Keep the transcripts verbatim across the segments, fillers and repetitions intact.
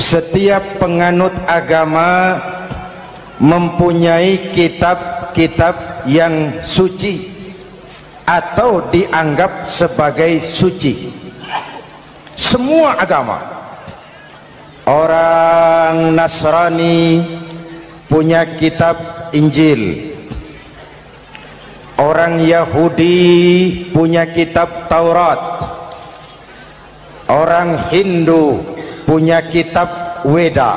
setiap penganut agama mempunyai kitab-kitab yang suci atau dianggap sebagai suci. Semua agama. Orang Nasrani punya kitab Injil, orang Yahudi punya kitab Taurat, orang Hindu punya kitab Weda,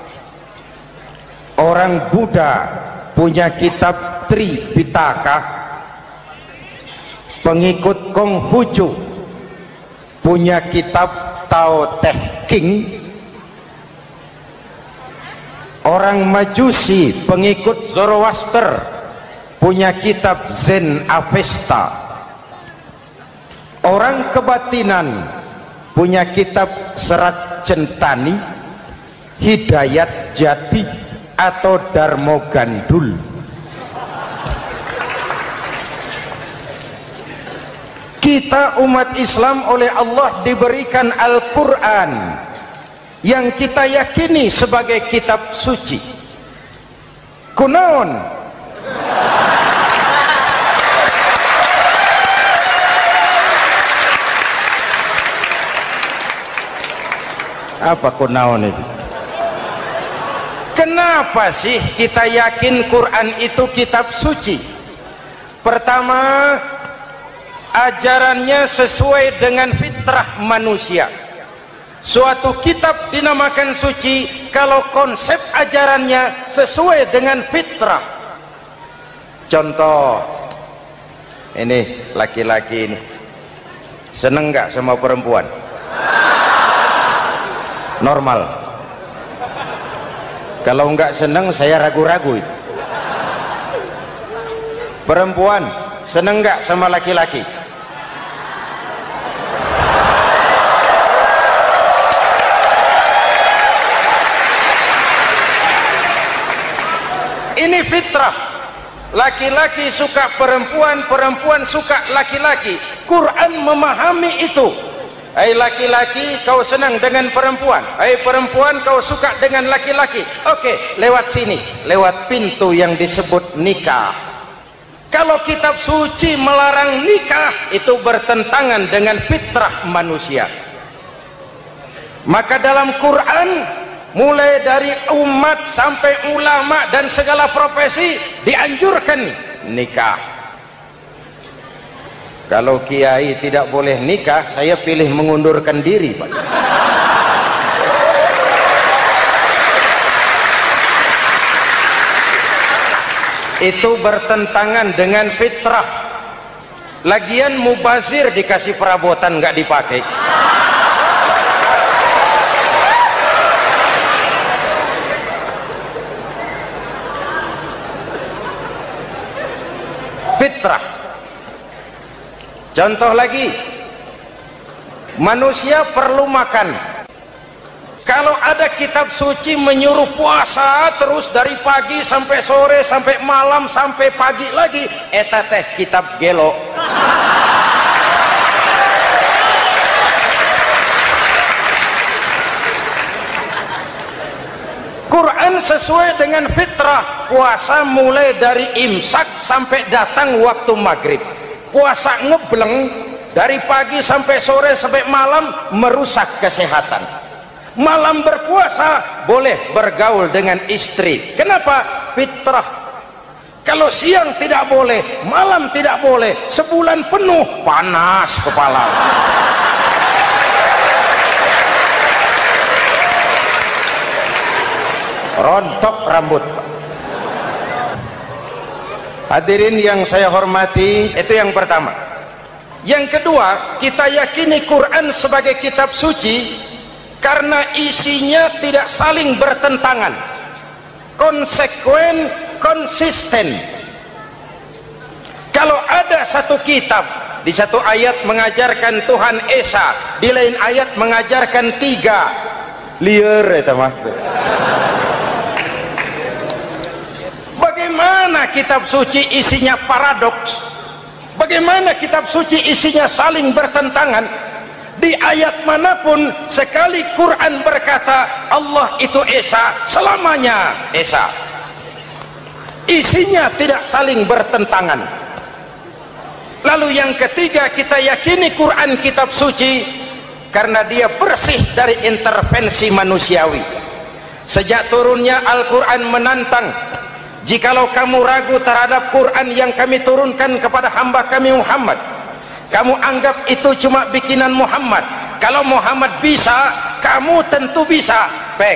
orang Buddha punya kitab Tripitaka, pengikut Konghucu punya kitab Tao Te Ching, orang Majusi pengikut Zoroaster punya kitab Zen Avesta, orang kebatinan punya kitab Serat Centani, Hidayat Jati atau Darmo Gandul. Kita umat Islam oleh Allah diberikan Al-Quran yang kita yakini sebagai kitab suci. Kunaon? Apa kunaon itu? Kenapa sih kita yakin Quran itu kitab suci? Pertama, ajarannya sesuai dengan fitrah manusia. Suatu kitab dinamakan suci kalau konsep ajarannya sesuai dengan fitrah. Contoh, ini laki-laki ini seneng nggak sama perempuan? Normal. Kalau nggak seneng saya ragu-ragu. Perempuan seneng nggak sama laki-laki? Ini fitrah. Laki-laki suka perempuan, perempuan suka laki-laki. Quran memahami itu. Hai laki-laki, kau senang dengan perempuan. Hai perempuan, kau suka dengan laki-laki. Oke, lewat sini, lewat pintu yang disebut nikah. Kalau kitab suci melarang nikah, itu bertentangan dengan fitrah manusia. Maka dalam Quran, mulai dari umat sampai ulama dan segala profesi dianjurkan nikah. Kalau kiai tidak boleh nikah, saya pilih mengundurkan diri, Pak. Itu bertentangan dengan fitrah. Lagian mubazir dikasih perabotan nggak dipakai. Fitrah. Contoh lagi, manusia perlu makan. Kalau ada kitab suci menyuruh puasa terus dari pagi sampai sore sampai malam sampai pagi lagi, eta teh kitab gelo. Quran sesuai dengan fitrah. Puasa mulai dari imsak sampai datang waktu maghrib. Puasa ngebleng dari pagi sampai sore sampai malam merusak kesehatan. Malam berpuasa boleh bergaul dengan istri. Kenapa? Fitrah. Kalau siang tidak boleh, malam tidak boleh, sebulan penuh panas kepala. Rontok rambut. Hadirin yang saya hormati, itu yang pertama. Yang kedua, kita yakini Quran sebagai kitab suci karena isinya tidak saling bertentangan, konsekuen, konsisten. Kalau ada satu kitab, di satu ayat mengajarkan Tuhan Esa, di lain ayat mengajarkan tiga, liar itu mah. Bagaimana kitab suci isinya paradoks? Bagaimana kitab suci isinya saling bertentangan? Di ayat manapun sekali Quran berkata Allah Allah itu Esa, selamanya Esa. Isinya tidak saling bertentangan. Lalu yang ketiga, kita yakini Quran kitab suci karena dia bersih dari intervensi manusiawi. Sejak turunnya Al-Quran menantang, jikalau kamu ragu terhadap Quran yang kami turunkan kepada hamba kami Muhammad, kamu anggap itu cuma bikinan Muhammad. Kalau Muhammad bisa, kamu tentu bisa. Baik,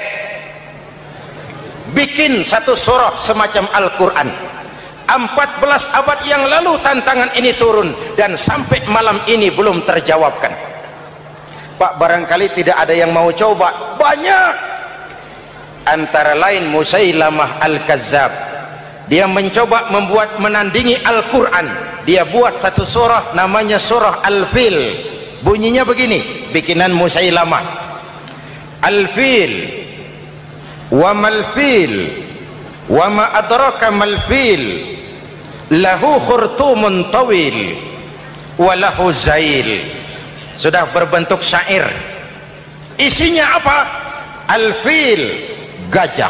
bikin satu surah semacam Al-Quran. Empat belas abad yang lalu tantangan ini turun, dan sampai malam ini belum terjawabkan. Pak, barangkali tidak ada yang mau coba. Banyak. Antara lain Musailamah Al-Kazzab, dia mencoba membuat menandingi Al-Quran. Dia buat satu surah namanya surah Al-Fil. Bunyinya begini, bikinan Musailamah. Al-Fil, wa mal-fil, wa ma adraka mal-fil, lahu khurtumun tawil wa lahu zail. Sudah berbentuk syair. Isinya apa? Al-fil, gajah.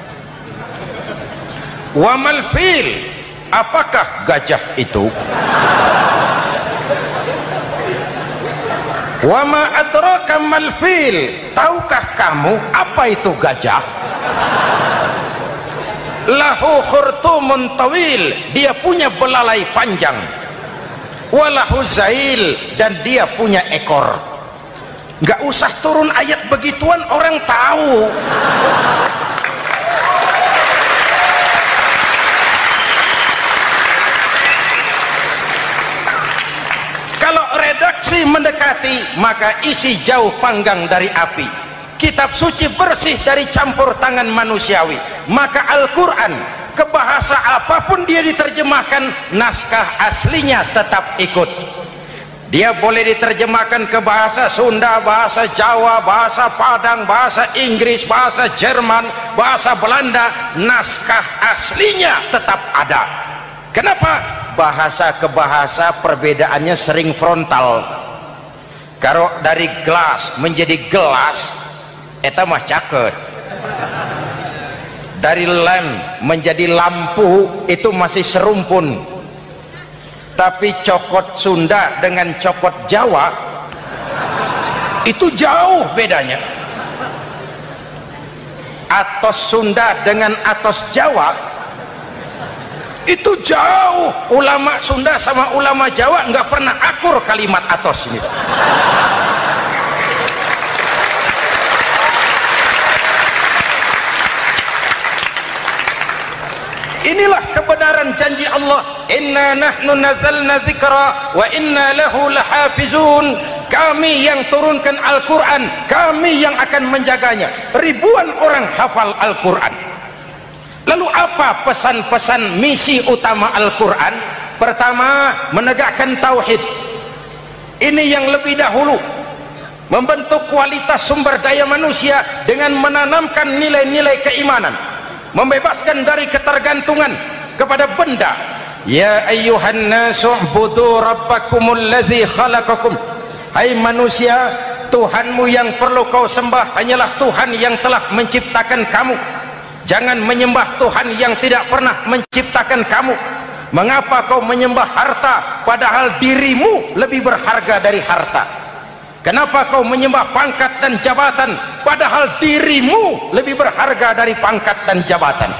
Wa mal-fil, apakah gajah itu? Wa ma adraka mal-fil, tahukah kamu apa itu gajah? Lahu khurtumun tawil, dia punya belalai panjang. Walahu zail, dan dia punya ekor. Nggak usah turun ayat begituan, orang tahu. Kalau redaksi mendekati, maka isi jauh panggang dari api. Kitab suci bersih dari campur tangan manusiawi. Maka Al-Quran, ke bahasa apapun dia diterjemahkan, naskah aslinya tetap ikut. Dia boleh diterjemahkan ke bahasa Sunda, bahasa Jawa, bahasa Padang, bahasa Inggris, bahasa Jerman, bahasa Belanda, naskah aslinya tetap ada. Kenapa? Bahasa ke bahasa perbedaannya sering frontal. Kalau dari gelas menjadi gelas, eta mah caket. Dari lem menjadi lampu, itu masih serumpun. Tapi cokot Sunda dengan cokot Jawa itu jauh bedanya. Atos Sunda dengan atos Jawa itu jauh. Ulama Sunda sama ulama Jawa nggak pernah akur kalimat atos ini. Inilah kebenaran janji Allah, inna nahnu nazzalna dzikra wa inna lahu lahafizun. Kami yang turunkan Al-Quran, kami yang akan menjaganya. Ribuan orang hafal Al-Quran. Lalu apa pesan-pesan misi utama Al-Quran? Pertama, menegakkan tauhid. Ini yang lebih dahulu, membentuk kualitas sumber daya manusia dengan menanamkan nilai-nilai keimanan, membebaskan dari ketergantungan kepada benda. Ya ayyuhan nasu ubudu rabbakumul ladzi khalaqakum. Hai manusia, Tuhanmu yang perlu kau sembah hanyalah Tuhan yang telah menciptakan kamu. Jangan menyembah Tuhan yang tidak pernah menciptakan kamu. Mengapa kau menyembah harta padahal dirimu lebih berharga dari harta? Kenapa kau menyembah pangkat dan jabatan padahal dirimu lebih berharga dari pangkat dan jabatan?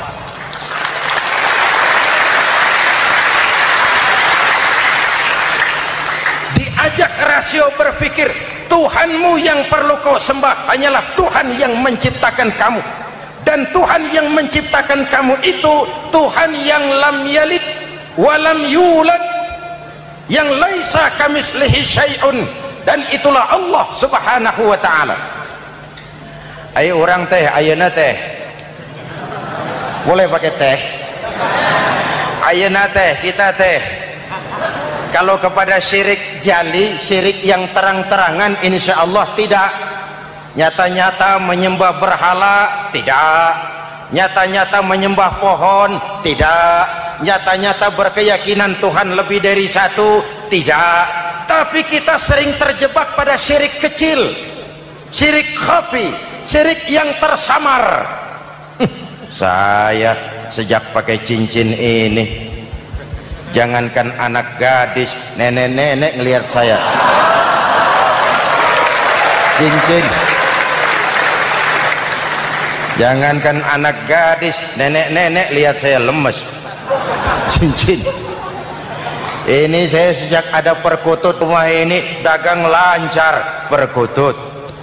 Diajak rasio berpikir, Tuhanmu yang perlu kau sembah hanyalah Tuhan yang menciptakan kamu. Dan Tuhan yang menciptakan kamu itu Tuhan yang lam yalid walam yulad, yang laisa kamislihi syai'un, dan itulah Allah subhanahu wa ta'ala. Ayo orang teh, ayeuna teh boleh pakai teh. Ayeuna teh, kita teh kalau kepada syirik jali, syirik yang terang-terangan, insya Allah tidak. Nyata-nyata menyembah berhala, tidak. Nyata-nyata menyembah pohon, tidak. Nyata-nyata berkeyakinan Tuhan lebih dari satu, tidak. Tapi kita sering terjebak pada syirik kecil, syirik khafi, syirik yang tersamar. Saya sejak pakai cincin ini, jangankan anak gadis, nenek-nenek ngelihat saya cincin. Jangankan anak gadis, nenek-nenek lihat saya lemes cincin. Ini saya sejak ada perkutut rumah ini dagang lancar perkutut.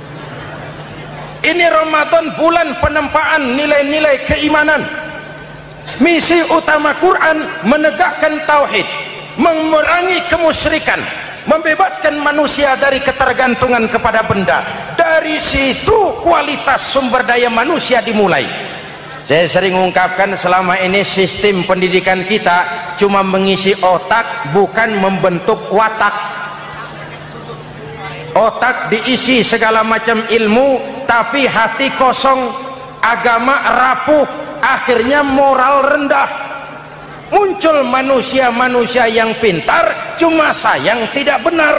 Ini Ramadan bulan penempaan nilai-nilai keimanan. Misi utama Quran menegakkan tauhid, memerangi kemusyrikan, membebaskan manusia dari ketergantungan kepada benda. Dari situ kualitas sumber daya manusia dimulai. Saya sering mengungkapkan selama ini sistem pendidikan kita cuma mengisi otak, bukan membentuk watak. Otak diisi segala macam ilmu, tapi hati kosong, agama rapuh, akhirnya moral rendah. Muncul manusia-manusia yang pintar, cuma sayang tidak benar.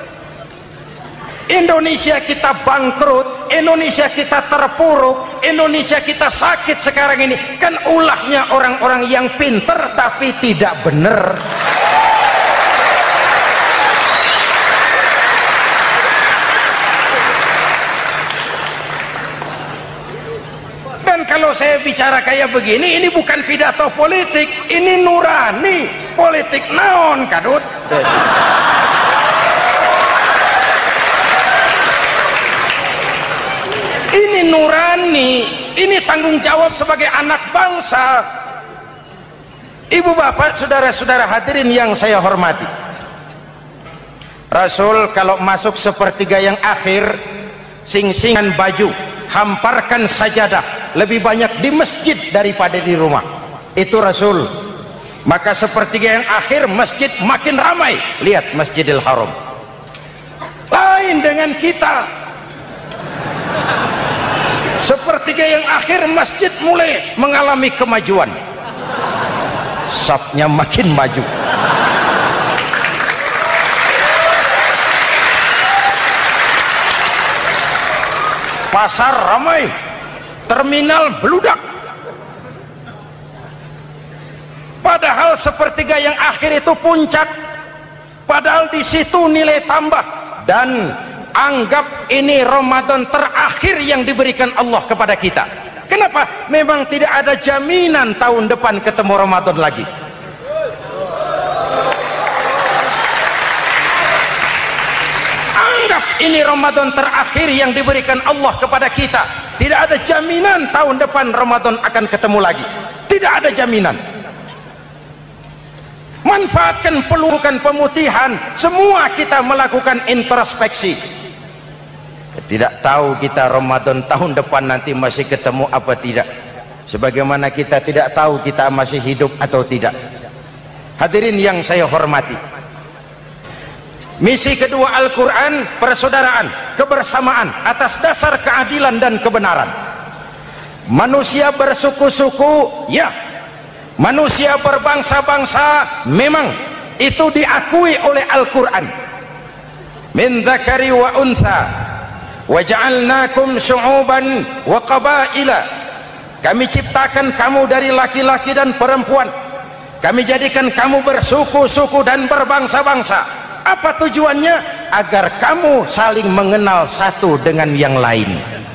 Indonesia kita bangkrut, Indonesia kita terpuruk, Indonesia kita sakit sekarang ini kan ulahnya orang-orang yang pintar tapi tidak benar. Dan kalau saya bicara kayak begini, ini bukan pidato politik, ini nurani. Politik naon kadut. Ini nurani, ini tanggung jawab sebagai anak bangsa. Ibu bapak, saudara-saudara hadirin yang saya hormati, Rasul kalau masuk sepertiga yang akhir, sing-singan baju, hamparkan sajadah, lebih banyak di masjid daripada di rumah. Itu Rasul. Maka sepertiga yang akhir masjid makin ramai. Lihat Masjidil Haram. Lain dengan kita. Sepertiga yang akhir masjid mulai mengalami kemajuan, safnya makin maju. Pasar ramai, terminal beludak. Padahal sepertiga yang akhir itu puncak, padahal di situ nilai tambah. Dan anggap ini Ramadan terakhir yang diberikan Allah kepada kita. Kenapa? Memang tidak ada jaminan tahun depan ketemu Ramadan lagi. Anggap ini Ramadan terakhir yang diberikan Allah kepada kita. Tidak ada jaminan tahun depan Ramadan akan ketemu lagi. Tidak ada jaminan. Manfaatkan pelukan pemutihan. Semua kita melakukan introspeksi. Tidak tahu kita Ramadan tahun depan nanti masih ketemu apa tidak. Sebagaimana kita tidak tahu kita masih hidup atau tidak. Hadirin yang saya hormati, misi kedua Al-Quran, persaudaraan, kebersamaan atas dasar keadilan dan kebenaran. Manusia bersuku-suku, ya. Manusia berbangsa-bangsa, memang itu diakui oleh Al-Quran. Min dzakari wa untha waja'alnakum syu'uban wa qabaila. Kami ciptakan kamu dari laki-laki dan perempuan. Kami jadikan kamu bersuku-suku dan berbangsa-bangsa. Apa tujuannya? Agar kamu saling mengenal satu dengan yang lain.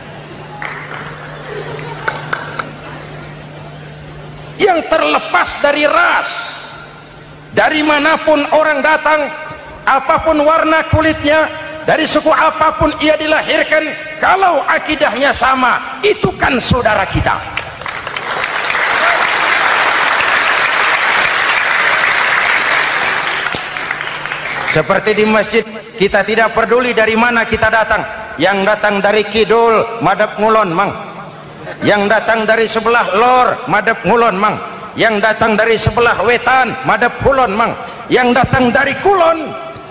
Yang terlepas dari ras, dari manapun orang datang, apapun warna kulitnya, dari suku apapun ia dilahirkan, kalau akidahnya sama, itu kan saudara kita. Seperti di masjid, kita tidak peduli dari mana kita datang. Yang datang dari kidul, madhab ngulon mang. Yang datang dari sebelah lor, madhab ngulon mang. Yang datang dari sebelah wetan, madhab kulon mang. Yang datang dari kulon,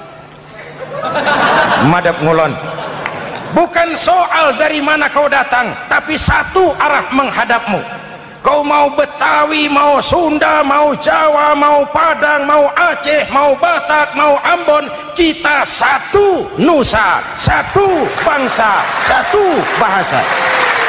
madhab ngulon. Bukan soal dari mana kau datang, tapi satu arah menghadapmu. Kau mau Betawi, mau Sunda, mau Jawa, mau Padang, mau Aceh, mau Batak, mau Ambon, kita satu nusa, satu bangsa, satu bahasa.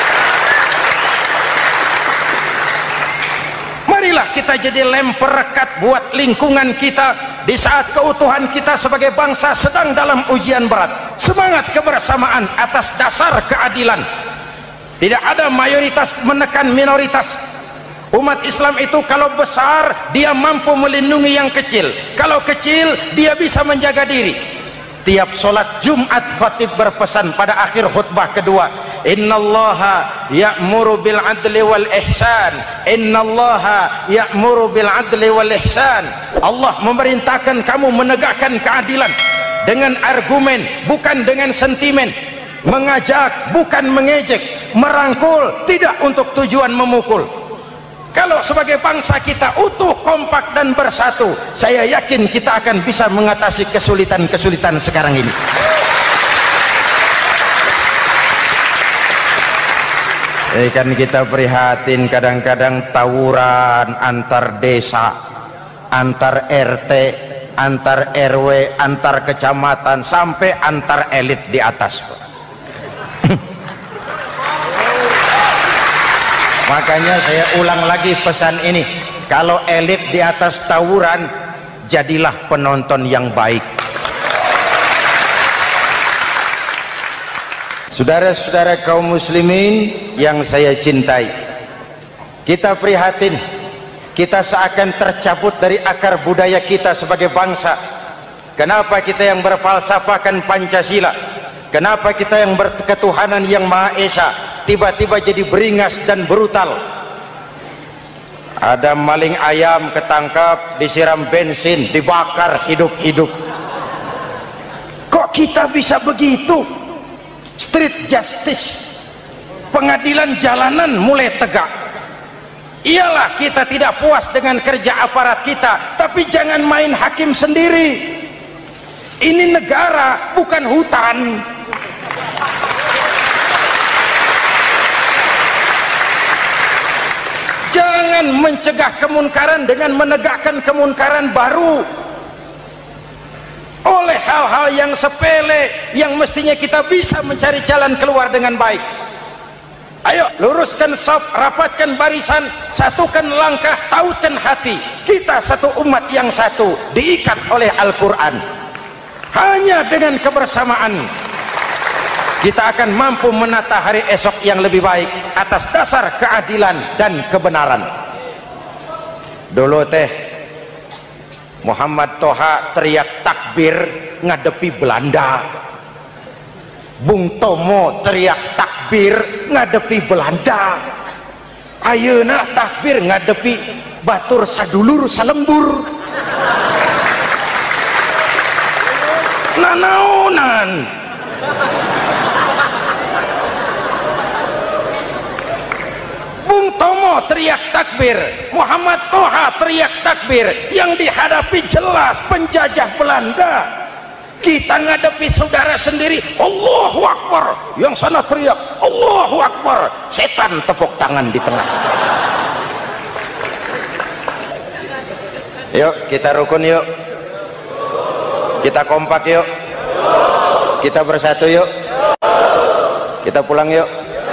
kita jadi lem perekat buat lingkungan kita di saat keutuhan kita sebagai bangsa sedang dalam ujian berat. Semangat kebersamaan atas dasar keadilan. Tidak ada mayoritas menekan minoritas. Umat Islam itu kalau besar dia mampu melindungi yang kecil, kalau kecil dia bisa menjaga diri. Tiap sholat Jumat khatib berpesan pada akhir khutbah kedua, innallaha ya'muru bil adli wal ihsan, innallaha ya'muru bil adli wal ihsan. Allah memerintahkan kamu menegakkan keadilan dengan argumen, bukan dengan sentimen, mengajak bukan mengejek, merangkul tidak untuk tujuan memukul. Kalau sebagai bangsa kita utuh, kompak dan bersatu, saya yakin kita akan bisa mengatasi kesulitan-kesulitan sekarang ini. Eh kan kita prihatin kadang-kadang tawuran antar desa, antar R T, antar R W, antar kecamatan, sampai antar elit di atas. Makanya saya ulang lagi pesan ini, kalau elit di atas tawuran, jadilah penonton yang baik. Saudara-saudara kaum muslimin yang saya cintai, kita prihatin, kita seakan tercabut dari akar budaya kita sebagai bangsa. Kenapa kita yang berfalsafahkan Pancasila, kenapa kita yang berketuhanan yang Maha Esa tiba-tiba jadi beringas dan brutal? Ada maling ayam ketangkap, disiram bensin, dibakar hidup-hidup. Kok kita bisa begitu? Street justice, pengadilan jalanan mulai tegak. Iyalah kita tidak puas dengan kerja aparat kita, tapi jangan main hakim sendiri. Ini negara, bukan hutan. Jangan mencegah kemunkaran dengan menegakkan kemunkaran baru. Oleh hal-hal yang sepele yang mestinya kita bisa mencari jalan keluar dengan baik. Ayo luruskan saf, rapatkan barisan, satukan langkah, tautkan hati. Kita satu umat yang satu, diikat oleh Al-Quran. Hanya dengan kebersamaan kita akan mampu menata hari esok yang lebih baik atas dasar keadilan dan kebenaran. Dulu teh Muhammad Toha teriak takbir ngadepi Belanda, Bung Tomo teriak takbir ngadepi Belanda, ayeuna takbir ngadepi batur sadulur salembur. Nanaonan Bung Tomo teriak takbir, Muhammad Toha teriak takbir, yang dihadapi jelas penjajah Belanda. Kita ngadepi saudara sendiri, Allahu Akbar, yang sana teriak Allahu Akbar, setan tepuk tangan di tengah. Yuk kita rukun, yuk kita kompak, yuk kita bersatu, yuk kita pulang, yuk.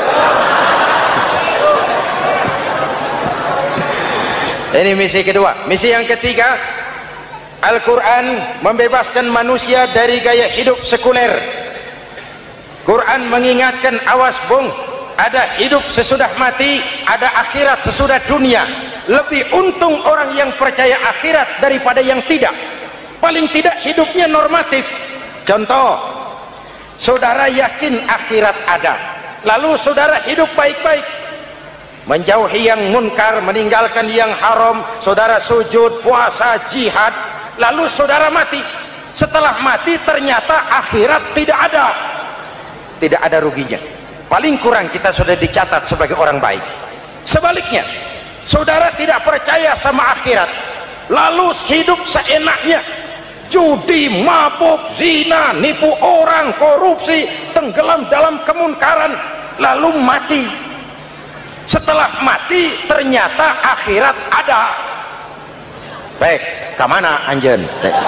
Ini misi kedua. Misi yang ketiga, Al-Quran membebaskan manusia dari gaya hidup sekuler. Quran mengingatkan, awas bung, ada hidup sesudah mati, ada akhirat sesudah dunia. Lebih untung orang yang percaya akhirat daripada yang tidak. Paling tidak hidupnya normatif. Contoh, saudara yakin akhirat ada, lalu saudara hidup baik-baik, menjauhi yang munkar, meninggalkan yang haram, saudara sujud, puasa, jihad, lalu saudara mati. Setelah mati ternyata akhirat tidak ada, tidak ada ruginya. Paling kurang kita sudah dicatat sebagai orang baik. Sebaliknya, saudara tidak percaya sama akhirat, lalu hidup seenaknya, judi, mabuk, zina, nipu orang, korupsi, tenggelam dalam kemunkaran, lalu mati. Setelah mati ternyata akhirat ada. Baik, kemana anjen?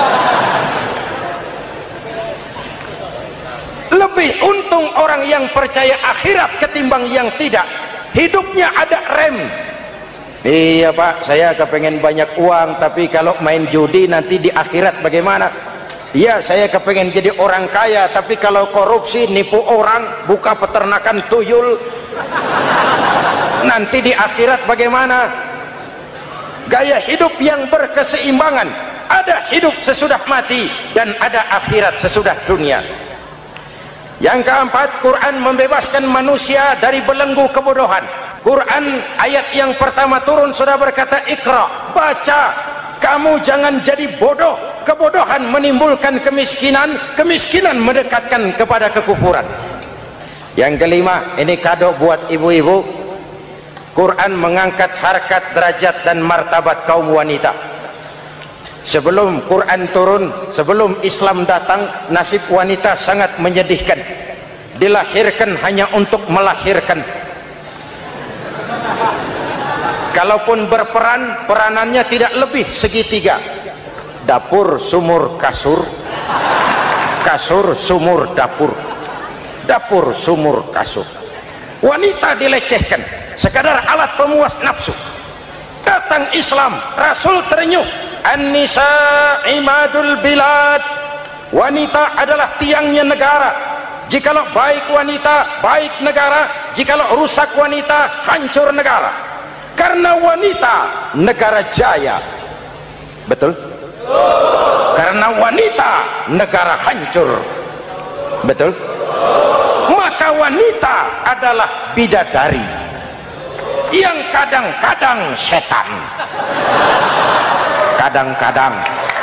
Lebih untung orang yang percaya akhirat ketimbang yang tidak. Hidupnya ada rem, Iya Pak, saya kepengen banyak uang, tapi kalau main judi nanti di akhirat bagaimana? Iya, saya kepengen jadi orang kaya, tapi kalau korupsi, nipu orang, buka peternakan tuyul, nanti di akhirat bagaimana? Gaya hidup yang berkeseimbangan, ada hidup sesudah mati dan ada akhirat sesudah dunia. Yang keempat, Quran membebaskan manusia dari belenggu kebodohan. Quran ayat yang pertama turun sudah berkata Iqra, baca, kamu jangan jadi bodoh. Kebodohan menimbulkan kemiskinan, kemiskinan mendekatkan kepada kekufuran. Yang kelima, ini kado buat ibu-ibu, Quran mengangkat harkat, derajat dan martabat kaum wanita. Sebelum Quran turun, sebelum Islam datang, nasib wanita sangat menyedihkan. Dilahirkan hanya untuk melahirkan. Kalaupun berperan, peranannya tidak lebih segitiga. Dapur, sumur, kasur. Kasur, sumur, dapur. Dapur, sumur, kasur. Wanita dilecehkan, sekadar alat pemuas nafsu. Datang Islam, Rasul terenyuh, An-nisa imadul bilad. Wanita adalah tiangnya negara. Jikalau baik wanita, baik negara. Jikalau rusak wanita, hancur negara. Karena wanita negara jaya. Betul? Karena wanita negara hancur. Betul? Maka wanita adalah bidadari yang kadang-kadang setan. Kadang-kadang.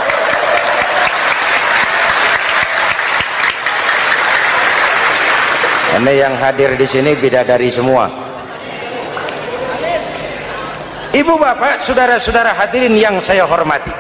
Ini yang hadir di sini bidadari semua. Ibu bapak, saudara-saudara hadirin yang saya hormati,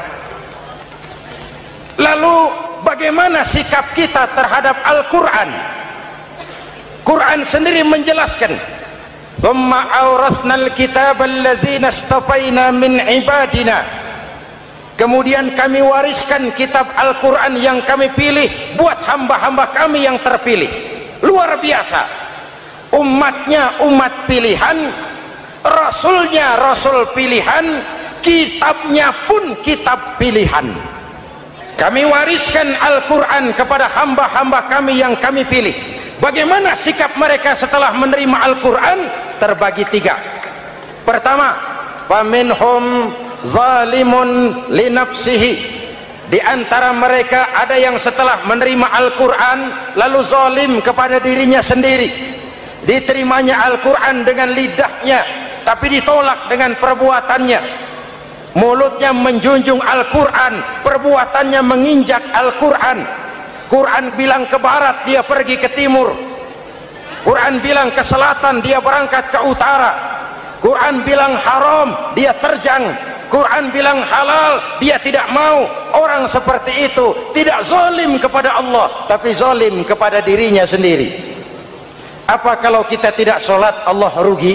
lalu bagaimana sikap kita terhadap Al-Quran? Quran sendiri menjelaskan, thumma awrasnal kitab alladzina istafaina min ibadina. Kemudian kami wariskan kitab Al-Quran yang kami pilih buat hamba-hamba kami yang terpilih. Luar biasa, umatnya umat pilihan, Rasulnya Rasul pilihan, kitabnya pun kitab pilihan. Kami wariskan Al-Quran kepada hamba-hamba kami yang kami pilih. Bagaimana sikap mereka setelah menerima Al-Quran? Terbagi tiga. Pertama, faminhum zalimun linafsihi. Di antara mereka ada yang setelah menerima Al-Quran lalu zalim kepada dirinya sendiri. Diterimanya Al-Quran dengan lidahnya, tapi ditolak dengan perbuatannya. Mulutnya menjunjung Al-Quran, perbuatannya menginjak Al-Quran. Quran bilang ke barat, dia pergi ke timur. Quran bilang ke selatan, dia berangkat ke utara. Quran bilang haram, dia terjang. Quran bilang halal, dia tidak mau. Orang seperti itu tidak zalim kepada Allah, tapi zalim kepada dirinya sendiri. Apa kalau kita tidak sholat, Allah rugi?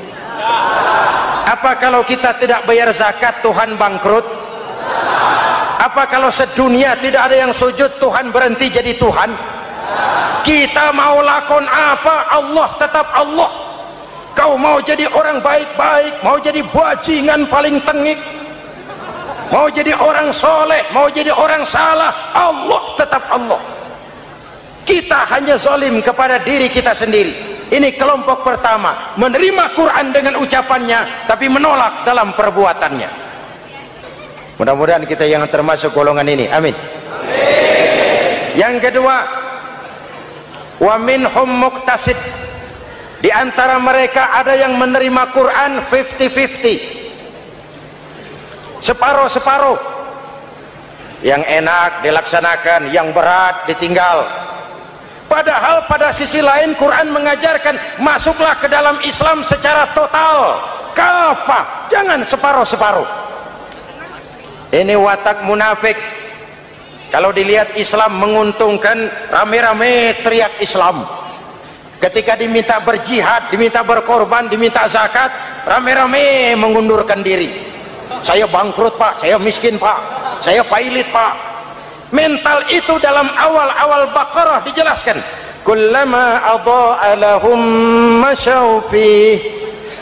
Apa kalau kita tidak bayar zakat, Tuhan bangkrut? Apa kalau sedunia tidak ada yang sujud, Tuhan berhenti jadi Tuhan? Kita mau lakon apa, Allah tetap Allah. Kau mau jadi orang baik-baik, mau jadi bajingan paling tengik, mau jadi orang soleh, mau jadi orang salah, Allah tetap Allah. Kita hanya zalim kepada diri kita sendiri. Ini kelompok pertama, menerima Quran dengan ucapannya tapi menolak dalam perbuatannya. Mudah-mudahan kita yang termasuk golongan ini, amin, amin. Yang kedua, wa minhum muqtasid. Di antara mereka ada yang menerima Quran lima puluh lima puluh, separuh-separuh. Yang enak dilaksanakan, yang berat ditinggal. Padahal pada sisi lain Quran mengajarkan masuklah ke dalam Islam secara total, kafah, jangan separuh-separuh. Ini watak munafik. Kalau dilihat Islam menguntungkan, rame-rame teriak Islam. Ketika diminta berjihad, diminta berkorban, diminta zakat, rame-rame mengundurkan diri. Saya bangkrut Pak, saya miskin Pak, saya pailit Pak. Mental itu dalam awal-awal Baqarah dijelaskan, kullama adha'a lahum masyaw fih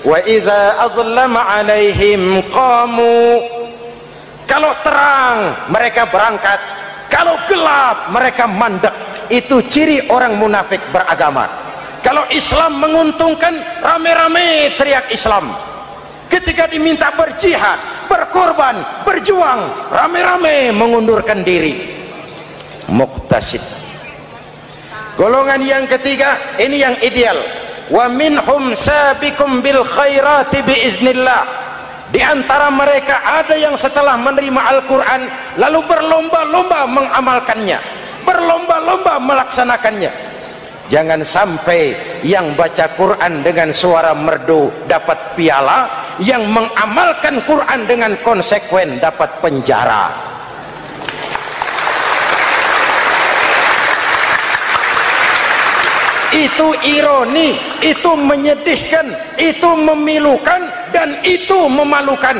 wa idza adlama alaihim qamu. Kalau terang mereka berangkat, kalau gelap mereka mandek. Itu ciri orang munafik beragama. Kalau Islam menguntungkan, rame-rame teriak Islam. Ketika diminta berjihad, berkorban, berjuang, rame-rame mengundurkan diri. Muqtasid. Golongan yang ketiga, ini yang ideal. Wa minhum sabiqum bil khairati biiznillah. Di antara mereka ada yang setelah menerima Al-Quran lalu berlomba-lomba mengamalkannya, berlomba-lomba melaksanakannya. Jangan sampai yang baca Quran dengan suara merdu dapat piala, yang mengamalkan Quran dengan konsekuen dapat penjara. Itu ironi, itu menyedihkan, itu memilukan, dan itu memalukan.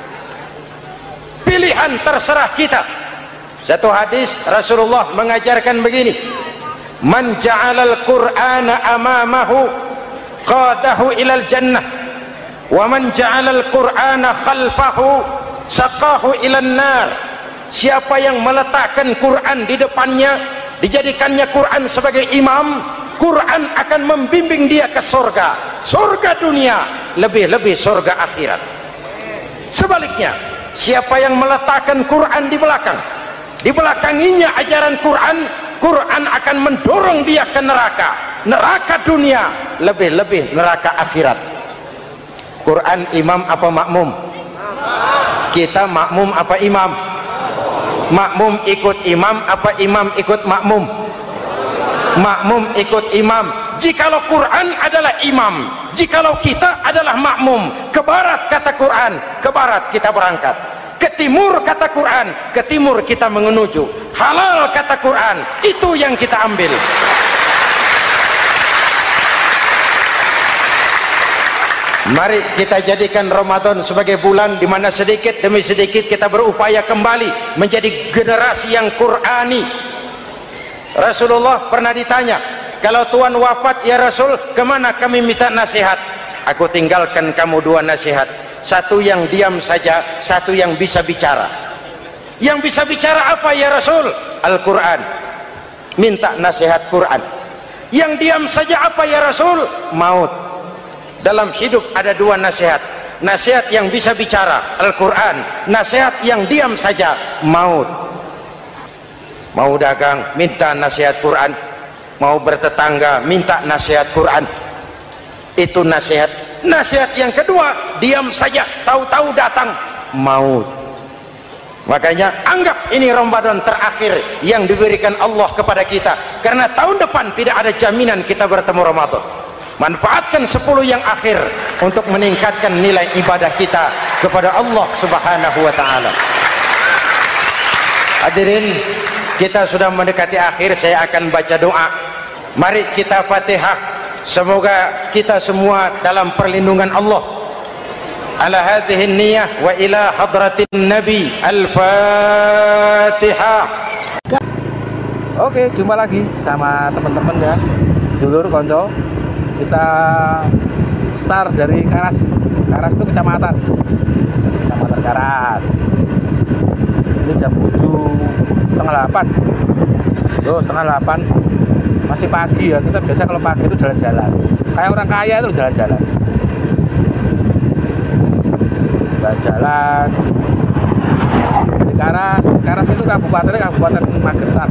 Pilihan terserah kita. Satu hadis Rasulullah mengajarkan begini: man ja'alal qur'ana amamahu qadahu ilal jannah, wa man ja'alal qur'ana khalfahu saqahu ilan nar. Siapa yang meletakkan Quran di depannya, dijadikannya Quran sebagai imam, Quran akan membimbing dia ke surga, surga dunia, lebih-lebih surga akhirat. Sebaliknya, siapa yang meletakkan Quran di belakang, di belakanginya ajaran Quran, Quran akan mendorong dia ke neraka, neraka dunia, lebih-lebih neraka akhirat. Quran imam apa makmum? Kita makmum apa imam? Makmum ikut imam apa imam ikut makmum? Makmum ikut imam. Jikalau Quran adalah imam, jikalau kita adalah makmum. Ke barat kata Quran, ke barat kita berangkat. Ke timur kata Quran, ke timur kita menuju. Halal kata Quran, itu yang kita ambil. Mari kita jadikan Ramadan sebagai bulan di mana sedikit demi sedikit kita berupaya kembali menjadi generasi yang Qurani. Rasulullah pernah ditanya, kalau Tuhan wafat ya Rasul, kemana kami minta nasihat? Aku tinggalkan kamu dua nasihat, satu yang diam saja, satu yang bisa bicara. Yang bisa bicara apa ya Rasul? Al-Quran. Minta nasihat Quran. Yang diam saja apa ya Rasul? Maut. Dalam hidup ada dua nasihat, nasihat yang bisa bicara Al-Quran, nasihat yang diam saja maut. Mau dagang minta nasihat Quran, mau bertetangga minta nasihat Quran. Itu nasihat. Nasihat yang kedua, diam saja, tahu-tahu datang maut. Makanya anggap ini Ramadan terakhir yang diberikan Allah kepada kita, karena tahun depan tidak ada jaminan kita bertemu Ramadan. Manfaatkan sepuluh yang akhir untuk meningkatkan nilai ibadah kita kepada Allah Subhanahu wa taala. Hadirin, kita sudah mendekati akhir, saya akan baca doa. Mari kita Fatihah. Semoga kita semua dalam perlindungan Allah. Ala hadhihi niyah wa ila hadratin Nabi. Al-Fatihah. Oke, jumpa lagi sama teman-teman ya, sedulur konco. Kita start dari Karas. Karas itu kecamatan. Kecamatan Karas. Ini jam tujuh setengah delapan. Loh, setengah delapan masih pagi ya. Kita biasa kalau pagi itu jalan-jalan, kayak orang kaya itu jalan-jalan jalan-jalan dari Karas. Karas itu kabupatennya Kabupaten Magetan,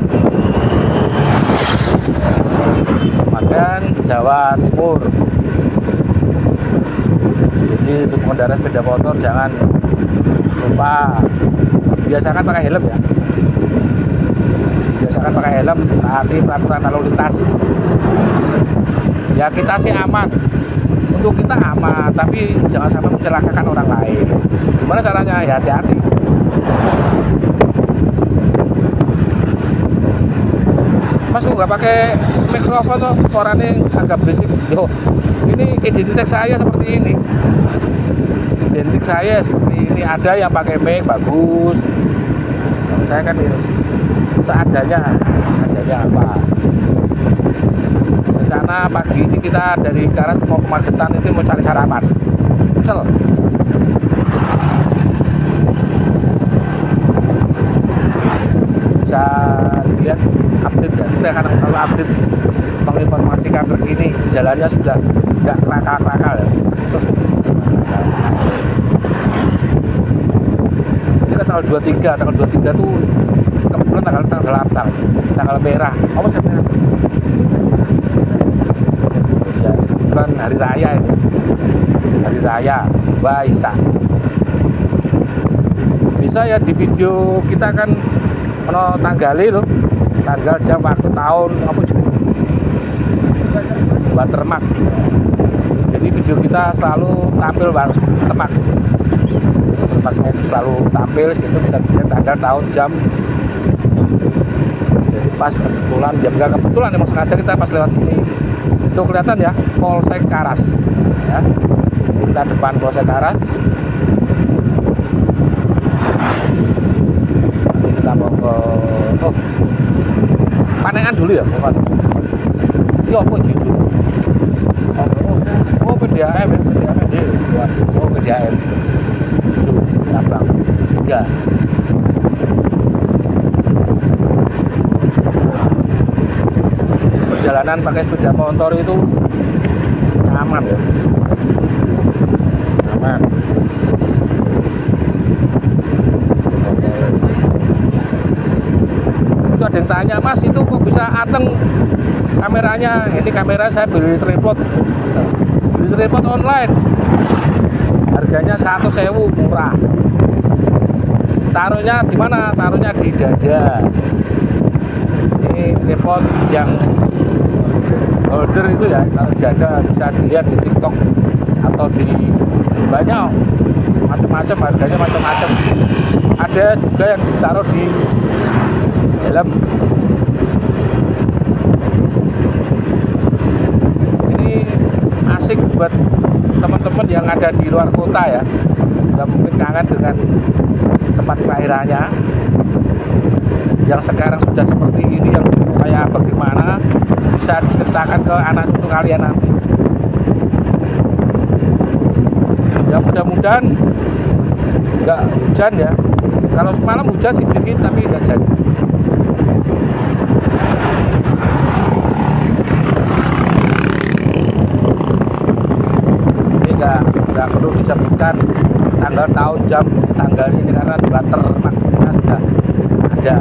Magetan, Jawa Timur. Jadi untuk pengendara sepeda motor jangan lupa biasakan pakai helm ya. Biasakan pakai helm, taati peraturan lalu lintas. Ya kita sih aman, untuk kita aman, tapi jangan sampai mencelakakan orang lain. Gimana caranya? Ya hati-hati. Mas nggak pakai mikrofon tuh, suaranya agak berisik. Yo, ini identitas saya seperti ini. Identik saya seperti ini. Ada yang pakai mic bagus. Saya kan ini seadanya, adanya apa? Karena pagi ini kita dari Karas mau ke Magetan itu mau cari sarapan. Tangsel. Bisa dilihat update ya, kita akan selalu update menginformasi kabar ini. Jalannya sudah nggak kerakal-kerakal ya. Ini kan tanggal dua puluh tiga, tanggal dua puluh tiga tuh kebetulan tanggal tanggal delapan, tanggal merah. Apa sih merah? Ya, kebetulan hari raya ini. Hari raya Waisak. Bisa ya di video kita kan ono tanggali loh, tanggal, jam, waktu, tahun, apa juga watermark. Jadi video kita selalu tampil watermark. Watermarknya itu selalu tampil, situ bisa dilihat tanggal, tahun, jam. Jadi pas kebetulan, ya enggak kebetulan, emang sengaja kita pas lewat sini. Itu kelihatan ya, Polsek Karas. Ya. Kita depan Polsek Karas. Kita mau ke oh Panengan dulu ya, bukan? Iya, apa jujur? Oh, oh, P D A M, P D A M di luar, oh P D A M, tujuh cabang tiga. Perjalanan pakai sepeda motor itu nyaman ya, nyaman. Itu ada yang tanya, Mas itu kok bisa anteng kameranya? Ini kamera saya beli tripod, beli tripod online, harganya satu sewu, murah. Taruhnya di mana? Taruhnya di dada. Ini tripod yang holder itu ya, taruh di dada, bisa dilihat di TikTok atau di banyak macam-macam, harganya macam-macam. Ada juga yang ditaruh di helm. Ini asik buat teman-teman yang ada di luar kota ya, yang mungkin kangen dengan tempat kelahirannya, yang sekarang sudah seperti ini, yang kayak bagaimana, bisa diceritakan ke anak cucu kalian nanti. Ya mudah-mudahan nggak hujan ya. Kalau semalam hujan sedikit tapi nggak jadi. Ini nggak nggak perlu disebutkan tanggal, tahun, jam, tanggal ini karena di watermarknya sudah ada.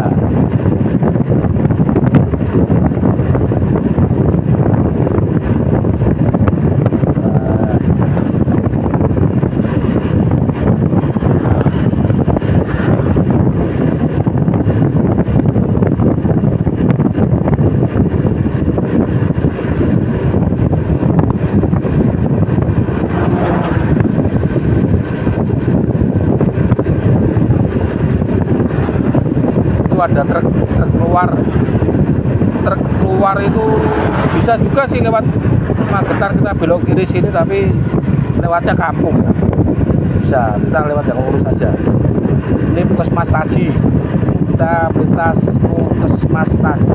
Ada truk, truk keluar truk keluar itu bisa juga sih lewat Magetan, kita belok kiri sini tapi lewatnya kampung ya. Bisa, kita lewat yang lurus saja. Ini Puskesmas Taji, kita melintas Puskesmas Taji.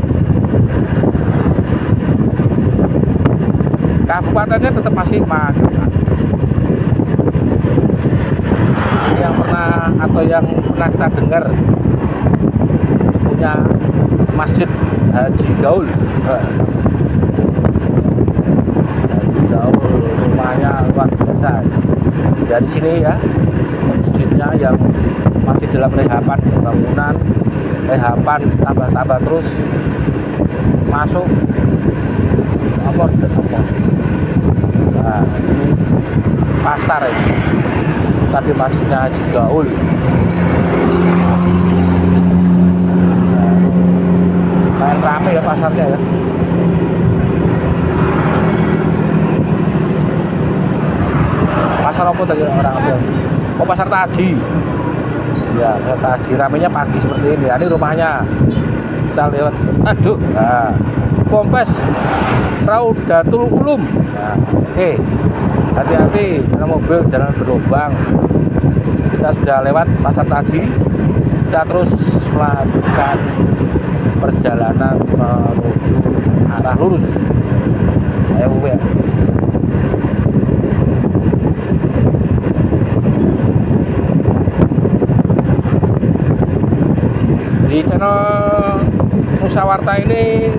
Kabupatennya tetap masih Magetan. Ini yang pernah atau yang pernah kita dengar punya Masjid Haji Gaul. Haji Gaul rumahnya luar biasa. Dari sini ya, masjidnya yang masih dalam rehapan pembangunan, rehapan tambah-tambah terus masuk apa apa. Nah, ini pasar ini. Tadi masjidnya Haji Gaul. Main rame ya pasarnya ya. Pasar apa tadi orang ambil? Oh, pasar Taji. Ya, pasar Taji, ramenya pagi seperti ini. Ini rumahnya. Kita lewat. Aduh. Nah, Pompes Raudatul Ulum. Nah, oke. Hati-hati, dalam mobil jangan berlubang. Kita sudah lewat pasar Taji. Kita terus melanjutkan perjalanan menuju arah lurus. Ayo ya. channel Nusawarta ini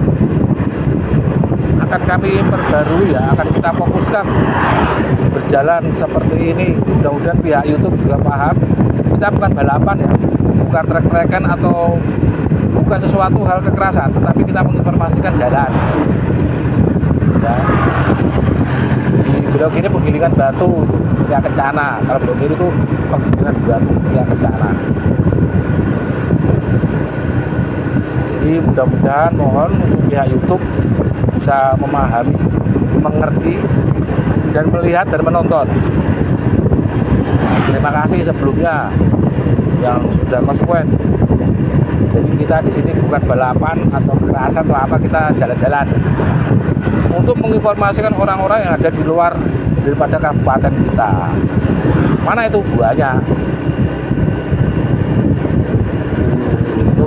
akan kami perbarui ya, akan kita fokuskan berjalan seperti ini. Mudah-mudahan pihak YouTube juga paham, kita bukan balapan ya, bukan trek-trekan atau bukan sesuatu hal kekerasan, tetapi kita menginformasikan jalan ya. Di belok kiri penggilingan batu Surya Kencana, kalau belok kiri itu penggilingan batu Surya Kencana. Jadi mudah-mudahan mohon untuk pihak YouTube bisa memahami, mengerti, dan melihat dan menonton. Terima kasih sebelumnya yang sudah konsekuen. Jadi kita di sini bukan balapan atau kekerasan atau apa, kita jalan-jalan untuk menginformasikan orang-orang yang ada di luar daripada kabupaten kita. Mana itu buahnya? Itu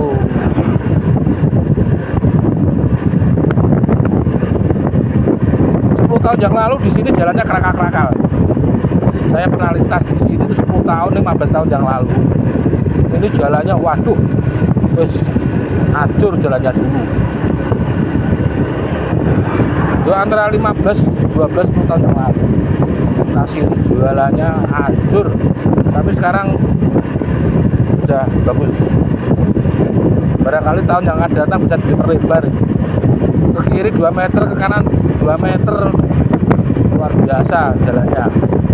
sepuluh tahun yang lalu di sini jalannya kerakal-kerakal. Saya pernah lintas di sini itu sepuluh tahun, lima belas tahun yang lalu. Ini jalannya, waduh, terus hancur jalannya dulu. Itu antara lima belas, dua belas, sepuluh tahun yang lalu. Nasi jualannya hancur, tapi sekarang sudah bagus. Barangkali tahun yang akan datang bisa diperlebar. Ke kiri dua meter, ke kanan dua meter. Luar biasa jalannya.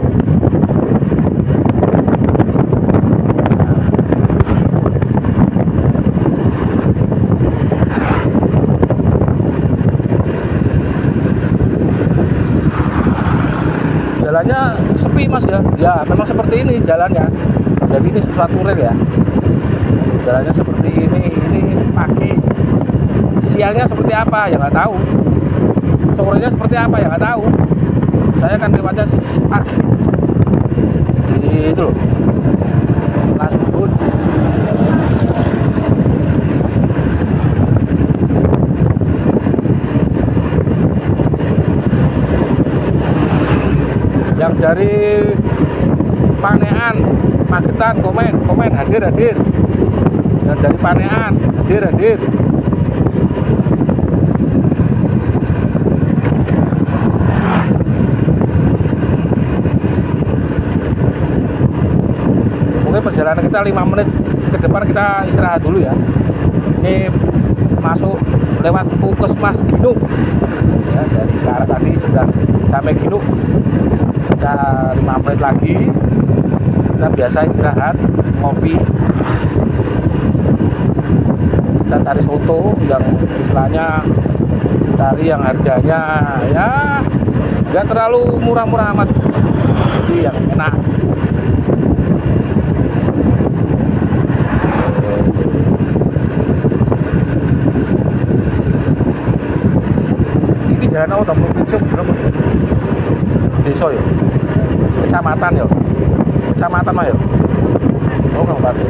Jalannya sepi mas ya, ya memang seperti ini jalannya. Jadi ini sesuatu real ya. Jalannya seperti ini, ini pagi. Siangnya seperti apa ya nggak tahu. Sorenya seperti apa ya nggak tahu. Saya kan lewatnya pagi. Itu loh. Mas Bubun. Yang dari Panean, Magetan, komen, komen, hadir, hadir. Yang dari Panean, hadir, hadir. Mungkin perjalanan kita lima menit ke depan, kita istirahat dulu ya. Ini masuk lewat Puskesmas Ginung ya, dari ke arah tadi sudah sampai Ginung. Kita lima menit lagi, kita biasa istirahat, ngopi, kita cari soto yang istilahnya cari yang harganya ya nggak terlalu murah-murah amat, jadi yang enak. Ini jalan apa? Provinsi apa? Desa ya? Kecamatan ya? Kecamatan mah ya? Oh, kabupaten.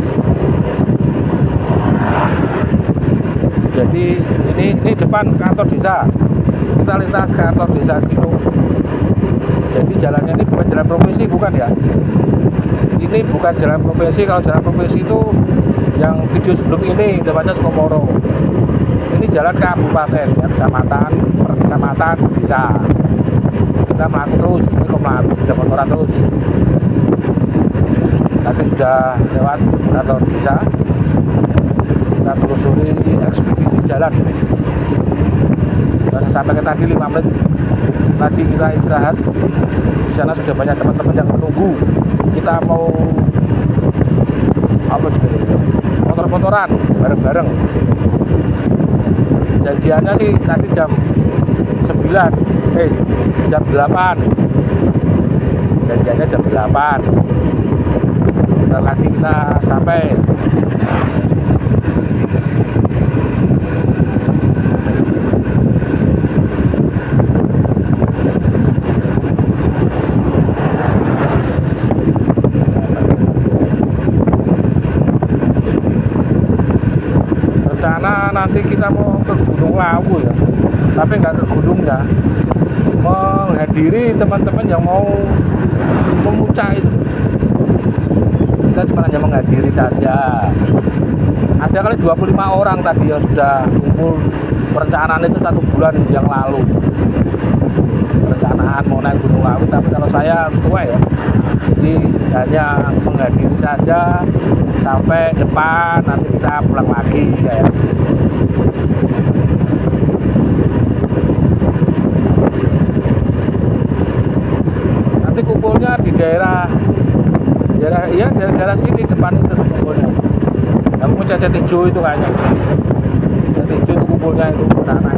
Jadi ini ini depan kantor desa. Kita lintas kantor desa Ginung. Jadi jalannya ini bukan jalan provinsi, bukan ya? Ini bukan jalan provinsi. Kalau jalan provinsi itu yang video sebelum ini dapatnya Sukomoro. Ini jalan kabupaten ya, kecamatan, per kecamatan, desa. Kita melaku terus, ini kok melaku, sudah motoran terus. Tadi sudah lewat kantor desa, kita telusuri ekspedisi jalan. Kita sampai ke tadi lima menit, tadi kita istirahat. Di sana sudah banyak teman-teman yang menunggu. Kita mau apa juga motor-motoran bareng-bareng. Janjiannya sih tadi jam sembilan, eh jam delapan. Janjiannya jam delapan. Bentar lagi kita sampai. Rencana nanti kita mau ke Gunung Lawu ya, tapi nggak ke gunungnya, menghadiri teman-teman yang mau memuncak itu. Kita cuma hanya menghadiri saja, ada kali dua puluh lima orang tadi yang sudah kumpul. Perencanaan itu satu bulan yang lalu, perencanaan mau naik Gunung Kawi. Tapi kalau saya tua ya, jadi hanya menghadiri saja sampai depan, nanti kita pulang lagi ya. Nanti kumpulnya di daerah daerah ya daerah, daerah sini depan itu kumpulnya. Yang mau Cacat Hijau itu kayaknya. Cacat Hijau itu kumpulnya itu anak-anak.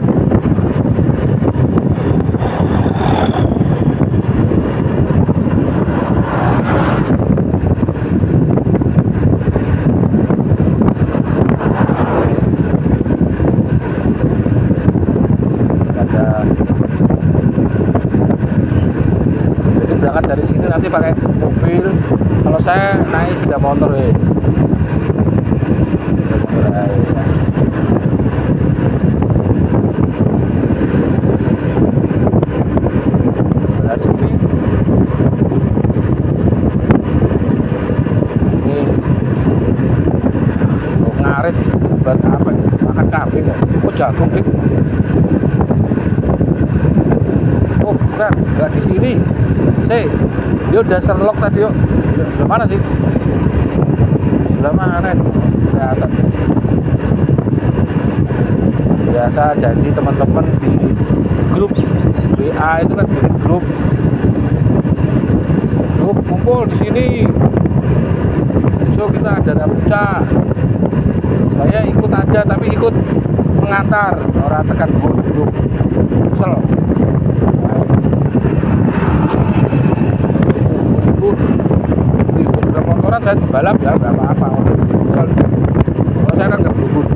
Berangkat dari sini nanti pakai mobil, kalau saya naik sepeda motor ya. Sepeda motor ya. Dari sini ini oh, ngarit buat apa nih? Makan kambing ya? Oh jagung nih. Oh bukan, nggak di sini. Sih, dia udah serlok tadi yuk. Sebelah mana sih? Sebelah mana ini? Kelihatan. Biasa janji teman-teman di grup W A itu kan bikin grup. Grup kumpul di sini. Besok kita ada puncak. Saya ikut aja tapi ikut mengantar, orang tekan grup. Kesel. Ibu juga motoran, saya dibalap ya nggak apa-apa. Kalau saya kan nggak berubur.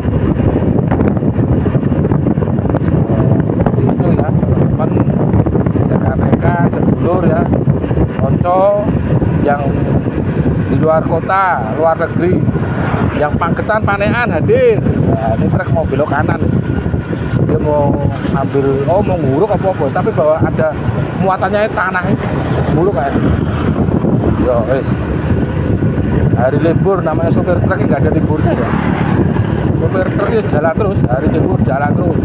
Seperti itu ya teman-teman, rekan-rekan sedulur ya, konco yang di luar kota, luar negeri, yang Panggetan Panean hadir. Nah, ini truk mau belok kanan, dia mau ambil, oh mau nguruk apa-apa, tapi bahwa ada muatannya tanah nguruk kayak. Yo wes, hari libur namanya sopir truk nggak ada liburnya ya. Sopir truk itu jalan terus, hari libur jalan terus.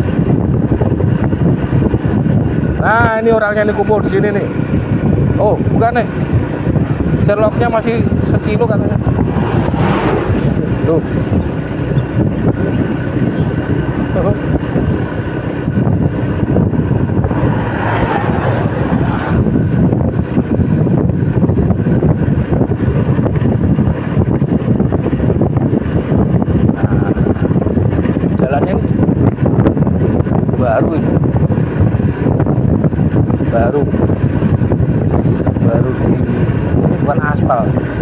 Nah ini orangnya nih kumpul di sini nih. Oh bukan nih, Sherlocknya masih sekilo katanya. Tuh. Baru ini baru baru di ini bukan aspal.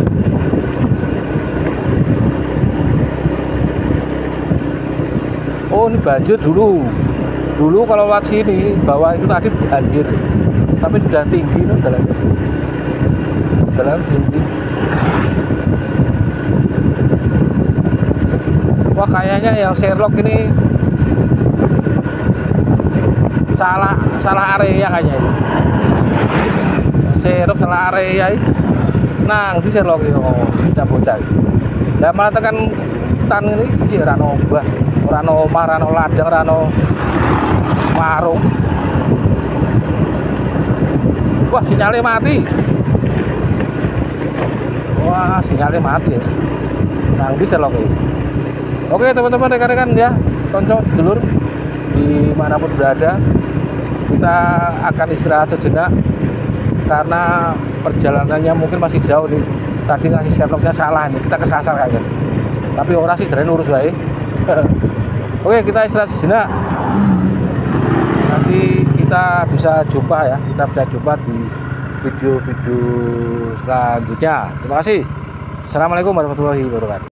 Oh ini banjir dulu dulu kalau lewat sini bawah itu tadi banjir tapi sudah tinggi nih jalan jalan tinggi. Wah kayaknya yang Sherlock ini salah salah area kayaknya ini. Sherlock salah area ini. Nah, itu Sherlock itu oh, bocah-bocah. Lah malah tekan tan ini iki ora ono obah, ora ono omah, ora ono ladang, ora ono warung. Wah, sinyalnya mati. Wah, sinyalnya mati, guys. Nah, itu Sherlock ini. Oke, teman-teman, rekan-rekan ya, konco sedulur dimanapun berada, kita akan istirahat sejenak karena perjalanannya mungkin masih jauh nih. Tadi ngasih Sherlocknya salah nih, kita kesasar kayaknya. Tapi orang sih dari urus wae. Oke, kita istirahat sejenak. Nanti kita bisa jumpa ya, kita bisa jumpa di video-video selanjutnya. Terima kasih. Assalamualaikum warahmatullahi wabarakatuh.